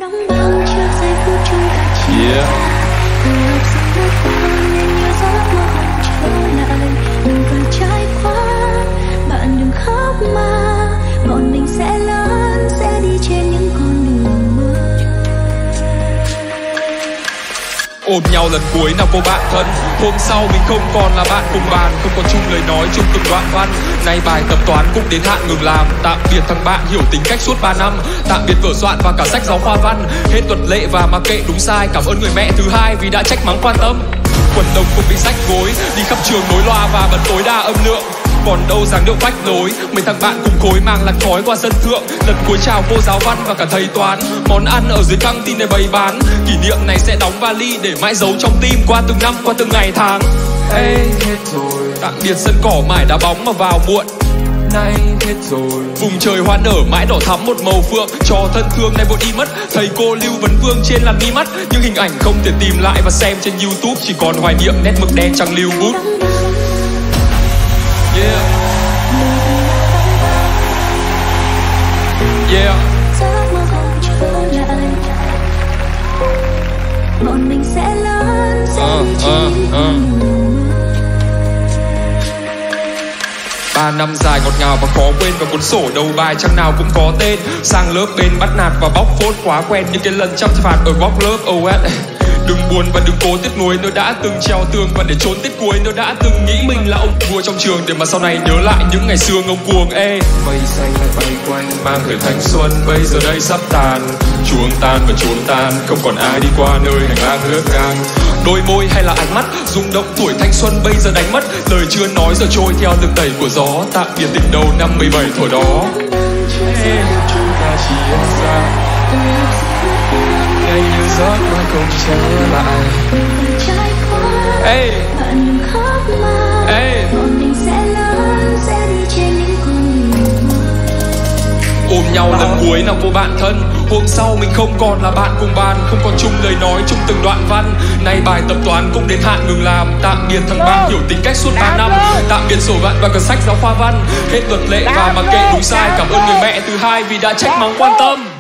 đóng băng trước giây phút chúng ta chia Yeah. từ học sinh bước qua nên nhớ giấc mơ không trở lại. Đừng phải trải qua, bạn đừng khóc mà bọn mình sẽ lớn, sẽ đi trên những con đường mơ. Ôm nhau lần cuối nào cô bạn thân. Hôm sau mình không còn là bạn cùng bàn, không còn chung lời nói chung từng đoạn văn. Nay bài tập toán cũng đến hạn ngừng làm. Tạm biệt thằng bạn hiểu tính cách suốt 3 năm. Tạm biệt vở soạn và cả sách giáo khoa văn. Hết luật lệ và mặc kệ đúng sai. Cảm ơn người mẹ thứ hai vì đã trách mắng quan tâm. Quần đồng cùng bị sách gối, đi khắp trường nối loa và bật tối đa âm lượng. Còn đâu dáng điệu phách lối, mấy thằng bạn cùng khối mang lạc khói qua sân thượng. Lần cuối chào cô giáo văn và cả thầy toán. Món ăn ở dưới căng tin này bày bán. Kỷ niệm này sẽ đóng vali để mãi giấu trong tim qua từng năm, qua từng ngày tháng. Ê, hết rồi. Tạm biệt sân cỏ mãi đá bóng mà vào muộn. Nay hết rồi. Vùng trời hoa nở mãi đỏ thắm một màu phượng. Trò thân thương này vội đi mất. Thầy cô Lưu Vấn Vương trên làn mi mắt. Nhưng hình ảnh không thể tìm lại và xem trên YouTube. Chỉ còn hoài niệm nét mực đen trăng lưu bút. Yeah. Yeah. Giấc mơ không trở lại. Bọn mình sẽ lớn, sẽ đi trên những con đường mơ. 3 năm dài ngọt ngào và khó quên, và cuốn sổ đầu bài trang nào cũng có tên. Sang lớp bên bắt nạt và bóc phốt quá quen những cái lần chăm phạt ở góc lớp. OS. Đừng buồn và đừng cố tiếc nuối, tôi đã từng treo tường và để trốn tiết cuối. Tôi đã từng nghĩ mình là ông vua trong trường để mà sau này nhớ lại những ngày xưa ngông cuồng. Ê, mây xanh lại bay quanh mang về thanh xuân, bây giờ đây sắp tàn. Chuông tan và trốn tan, không còn ai đi qua nơi hành lang lướt ngang. Đôi môi hay là ánh mắt rung động tuổi thanh xuân bây giờ đánh mất. Lời chưa nói giờ trôi theo lực đẩy của gió. Tạm biệt tình đầu năm 17 thổi đó. Ê, chúng ta chia xa, ngày như giấc mơ không trở lại. Ê, ê, ôm nhau lần cuối nào cô bạn thân. Hôm sau mình không còn là bạn cùng bàn, không còn chung lời nói chung từng đoạn văn. Nay bài tập toán cũng đến hạn ngừng làm. Tạm biệt thằng bạn hiểu tính cách suốt 3 năm. Tạm biệt sổ bạn và cả sách giáo khoa văn. Hết luật lệ và mặc kệ đúng sai. Cảm ơn người mẹ thứ hai vì đã trách mắng quan tâm.